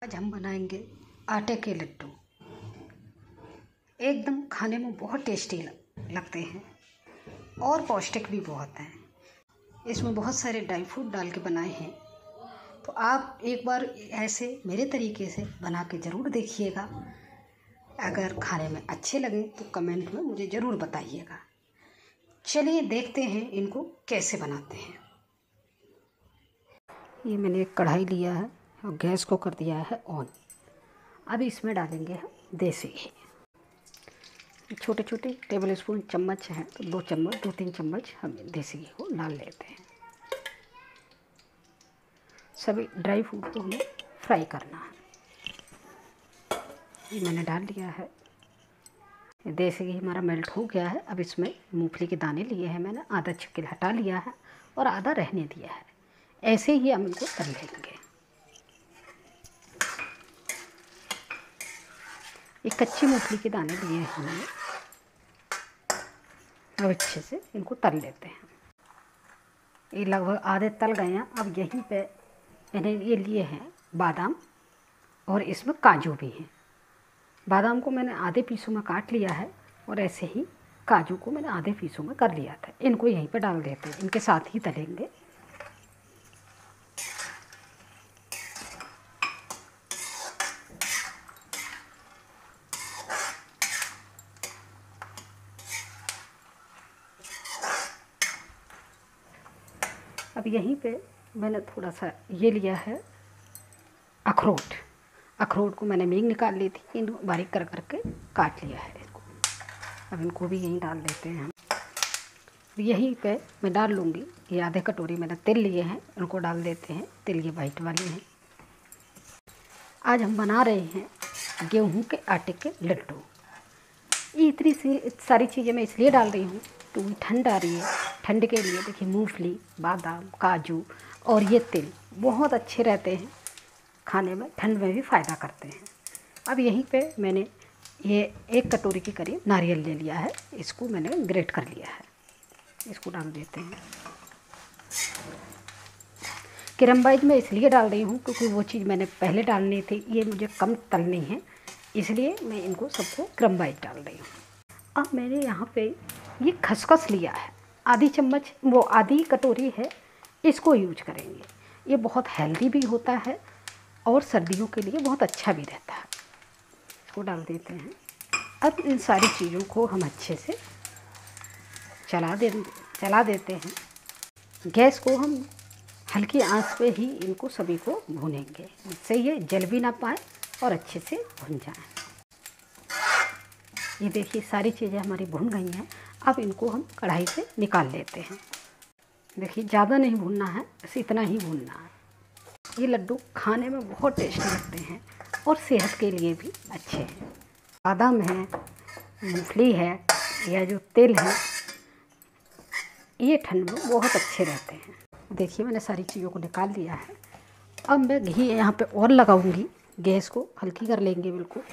आज हम बनाएंगे आटे के लड्डू। एकदम खाने में बहुत टेस्टी लगते हैं और पौष्टिक भी बहुत हैं। इसमें बहुत सारे ड्राई फ्रूट डाल के बनाए हैं, तो आप एक बार ऐसे मेरे तरीके से बना के ज़रूर देखिएगा। अगर खाने में अच्छे लगे तो कमेंट में मुझे ज़रूर बताइएगा। चलिए देखते हैं इनको कैसे बनाते हैं। ये मैंने एक कढ़ाई लिया है और गैस को कर दिया है ऑन। अब इसमें डालेंगे हम देसी घी। छोटे छोटे टेबल स्पून चम्मच हैं तो 2-3 चम्मच हम देसी घी को डाल लेते हैं। सभी ड्राई फ्रूट को हमें फ्राई करना है। ये मैंने डाल लिया है। देसी घी हमारा मेल्ट हो गया है। अब इसमें मूंगफली के दाने लिए हैं मैंने, आधा छिक्किल हटा लिया है और आधा रहने दिया है। ऐसे ही हम इनको कर लेंगे। एक कच्ची मूंगफली के दाने लिए हैं हमने। अब अच्छे से इनको तल लेते हैं। ये लगभग आधे तल गए हैं। अब यहीं पे मैंने ये लिए हैं बादाम और इसमें काजू भी हैं। बादाम को मैंने आधे पीसों में काट लिया है और ऐसे ही काजू को मैंने आधे पीसों में कर लिया था। इनको यहीं पे डाल देते हैं, इनके साथ ही तलेंगे। अब यहीं पे मैंने थोड़ा सा ये लिया है अखरोट। अखरोट को मैंने मींग निकाल ली थी, इनको बारीक कर करके काट लिया है इसको। अब इनको भी यहीं डाल देते हैं हम। यहीं पे मैं डाल लूँगी ये आधे कटोरी मैंने तिल लिए हैं, उनको डाल देते हैं। तिल ये वाइट वाले हैं। आज हम बना रहे हैं गेहूं के आटे के लड्डू। ये इतनी सारी चीज़ें मैं इसलिए डाल रही हूँ क्योंकि ठंड आ रही है। ठंड के लिए देखिए मूंगफली, बादाम, काजू और ये तिल बहुत अच्छे रहते हैं खाने में, ठंड में भी फ़ायदा करते हैं। अब यहीं पे मैंने ये 1 कटोरी के करीब नारियल ले लिया है। इसको मैंने ग्रेट कर लिया है। इसको डाल देते हैं। क्रम्बाइज मैं इसलिए डाल रही हूँ क्योंकि वो चीज़ मैंने पहले डालनी थी, ये मुझे कम तलनी है, इसलिए मैं इनको सबको क्रम्बाइज डाल रही हूँ। अब मैंने यहाँ पे ये खसखस लिया है, आधी चम्मच, वो आधी कटोरी है, इसको यूज करेंगे। ये बहुत हेल्दी भी होता है और सर्दियों के लिए बहुत अच्छा भी रहता है। इसको डाल देते हैं। अब इन सारी चीज़ों को हम अच्छे से चला देते हैं। गैस को हम हल्की आंच पे ही इनको सभी को भूनेंगे, जिससे ये जल भी ना पाए और अच्छे से भुन जाए। ये देखिए सारी चीज़ें हमारी भुन गई हैं। अब इनको हम कढ़ाई से निकाल लेते हैं। देखिए ज़्यादा नहीं भूनना है, बस इतना ही भूनना है। ये लड्डू खाने में बहुत टेस्टी लगते हैं और सेहत के लिए भी अच्छे हैं। बादाम है, मूंगफली है, या जो तिल है, ये ठंड में बहुत अच्छे रहते हैं। देखिए मैंने सारी चीज़ों को निकाल लिया है। अब मैं घी यहाँ पे और लगाऊंगी। गैस को हल्की कर लेंगे बिल्कुल।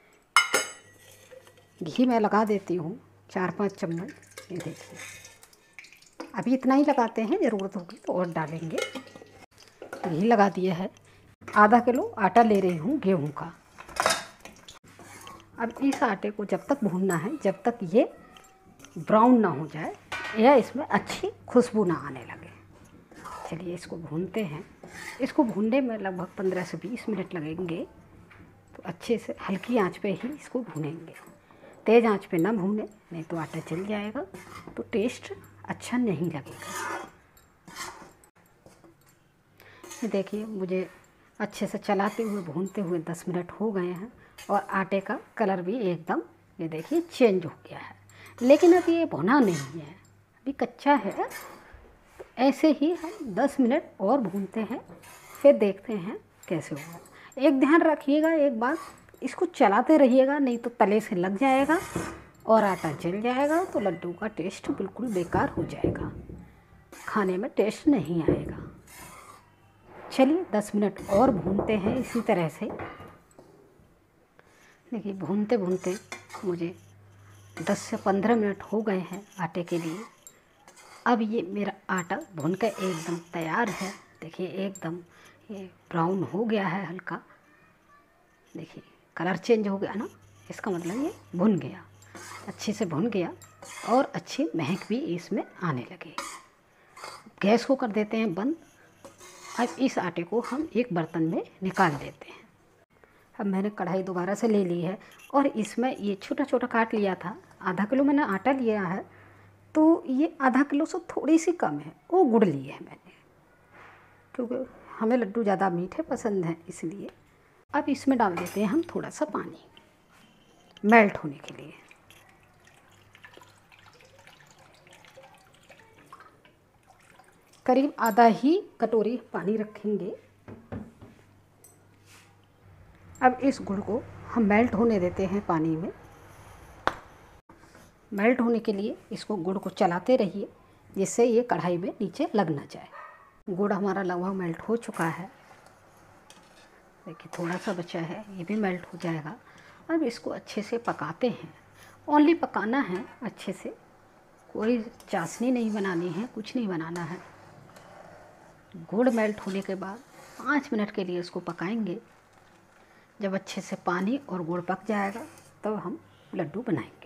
घी मैं लगा देती हूँ 4-5 चम्मच। ये देखिए अभी इतना ही लगाते हैं, ज़रूरत होगी तो और डालेंगे। घी लगा दिया है। आधा किलो आटा ले रही हूँ गेहूं का। अब इस आटे को जब तक भूनना है जब तक ये ब्राउन ना हो जाए या इसमें अच्छी खुशबू ना आने लगे। चलिए इसको भूनते हैं। इसको भूनने में लगभग 15 से 20 मिनट लगेंगे। तो अच्छे से हल्की आंच पे ही इसको भूनेंगे। तेज़ आंच पे ना भूने, नहीं तो आटा जल जाएगा तो टेस्ट अच्छा नहीं लगेगा। ये देखिए मुझे अच्छे से चलाते हुए भूनते हुए 10 मिनट हो गए हैं और आटे का कलर भी एकदम ये देखिए चेंज हो गया है। लेकिन अभी ये भुना नहीं है, अभी कच्चा है। तो ऐसे ही हम 10 मिनट और भूनते हैं, फिर देखते हैं कैसे होगा। एक ध्यान रखिएगा, एक बात, इसको चलाते रहिएगा, नहीं तो तले से लग जाएगा और आटा जल जाएगा तो लड्डू का टेस्ट बिल्कुल बेकार हो जाएगा, खाने में टेस्ट नहीं आएगा। चलिए 10 मिनट और भूनते हैं इसी तरह से। देखिए भूनते भूनते मुझे 10 से 15 मिनट हो गए हैं आटे के लिए। अब ये मेरा आटा भून कर एकदम तैयार है। देखिए एकदम ये ब्राउन हो गया है हल्का। देखिए कलर चेंज हो गया ना, इसका मतलब ये भुन गया, अच्छे से भुन गया और अच्छी महक भी इसमें आने लगी। गैस को कर देते हैं बंद। अब इस आटे को हम एक बर्तन में निकाल देते हैं। अब मैंने कढ़ाई दोबारा से ले ली है और इसमें ये छोटा छोटा काट लिया था, आधा किलो मैंने आटा लिया है, तो ये आधा किलो से थोड़ी सी कम है वो गुड़ लिए है मैंने, क्योंकि हमें लड्डू ज़्यादा मीठे पसंद हैं इसलिए। अब इसमें डाल देते हैं हम थोड़ा सा पानी मेल्ट होने के लिए। करीब आधा ही कटोरी पानी रखेंगे। अब इस गुड़ को हम मेल्ट होने देते हैं पानी में। मेल्ट होने के लिए इसको गुड़ को चलाते रहिए जिससे ये कढ़ाई में नीचे लग ना जाए। गुड़ हमारा लगभग मेल्ट हो चुका है, देखिए थोड़ा सा बचा है, ये भी मेल्ट हो जाएगा। अब इसको अच्छे से पकाते हैं, ओनली पकाना है अच्छे से, कोई चाशनी नहीं बनानी है, कुछ नहीं बनाना है। गुड़ मेल्ट होने के बाद 5 मिनट के लिए इसको पकाएंगे। जब अच्छे से पानी और गुड़ पक जाएगा तब तो हम लड्डू बनाएंगे।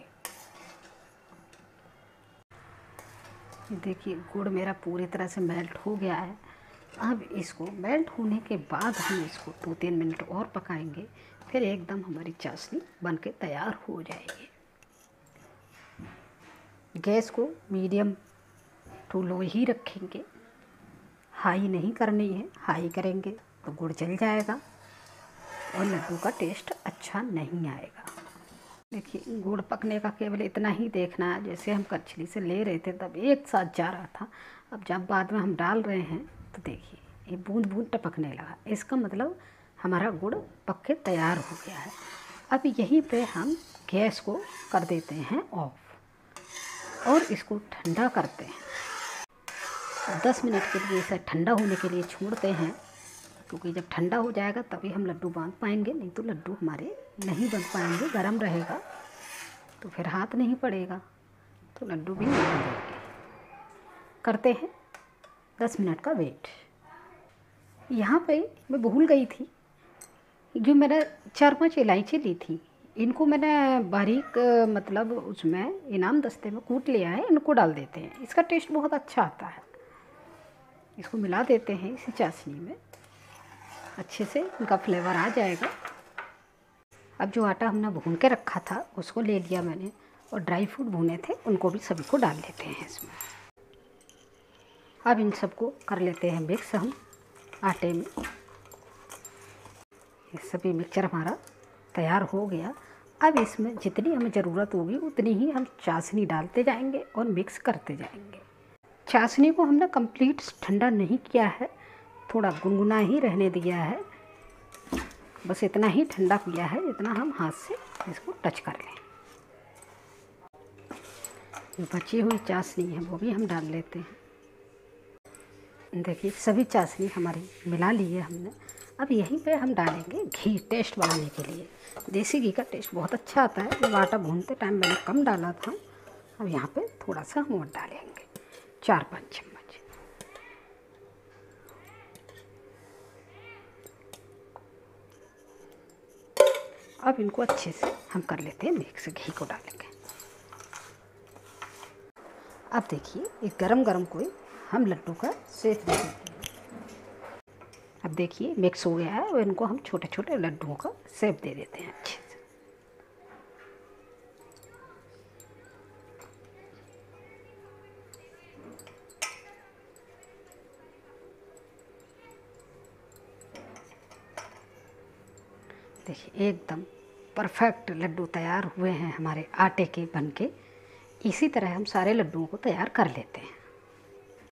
देखिए गुड़ मेरा पूरी तरह से मेल्ट हो गया है। अब इसको मेल्ट होने के बाद हम इसको 2-3 मिनट और पकाएंगे, फिर एकदम हमारी चाशनी बनके तैयार हो जाएगी। गैस को मीडियम टू लो ही रखेंगे, हाई नहीं करनी है, हाई करेंगे तो गुड़ जल जाएगा और लड्डू का टेस्ट अच्छा नहीं आएगा। देखिए गुड़ पकने का केवल इतना ही देखना है, जैसे हम कचली से ले रहे थे तब एक साथ जा रहा था, अब जब बाद में हम डाल रहे हैं तो देखिए ये बूंद बूंद टपकने लगा, इसका मतलब हमारा गुड़ पक के तैयार हो गया है। अब यहीं पे हम गैस को कर देते हैं ऑफ और इसको ठंडा करते हैं। 10 मिनट के लिए इसे ठंडा होने के लिए छोड़ते हैं, क्योंकि जब ठंडा हो जाएगा तभी हम लड्डू बांध पाएंगे, नहीं तो लड्डू हमारे नहीं बन पाएंगे, गर्म रहेगा तो फिर हाथ नहीं पड़ेगा तो लड्डू भी नहीं बनेंगे। करते हैं 10 मिनट का वेट। यहाँ पे मैं भूल गई थी, जो मैंने 4-5 इलायची ली थी, इनको मैंने बारीक मतलब उसमें इनाम दस्ते में कूट लिया है, इनको डाल देते हैं, इसका टेस्ट बहुत अच्छा आता है। इसको मिला देते हैं इसी चाशनी में, अच्छे से इनका फ्लेवर आ जाएगा। अब जो आटा हमने भून के रखा था उसको ले लिया मैंने, और ड्राई फ्रूट भुने थे उनको भी सभी को डाल लेते हैं इसमें। अब इन सबको कर लेते हैं मिक्स हम आटे में। ये सभी मिक्सचर हमारा तैयार हो गया। अब इसमें जितनी हमें ज़रूरत होगी उतनी ही हम चाशनी डालते जाएंगे और मिक्स करते जाएंगे। चाशनी को हमने कंप्लीट ठंडा नहीं किया है, थोड़ा गुनगुना ही रहने दिया है, बस इतना ही ठंडा किया है जितना हम हाथ से इसको टच कर लें। बची हुई चाशनी है वो भी हम डाल लेते हैं। देखिए सभी चाशनी हमारी मिला ली है हमने। अब यहीं पे हम डालेंगे घी टेस्ट बढ़ाने के लिए। देसी घी का टेस्ट बहुत अच्छा आता है, जब आटा भूनते टाइम मैंने कम डाला था, अब यहाँ पे थोड़ा सा हम और डालेंगे, 4-5 चम्मच। अब इनको अच्छे से हम कर लेते हैं मिक्स, घी को डालेंगे। अब देखिए ये गरम गरम कोई हम लड्डू का शेप दे देते हैं। अब देखिए मिक्स हो गया है और इनको हम छोटे छोटे लड्डुओं का शेप दे देते हैं अच्छे से। देखिए एकदम परफेक्ट लड्डू तैयार हुए हैं हमारे आटे के बनके। इसी तरह हम सारे लड्डुओं को तैयार कर लेते हैं।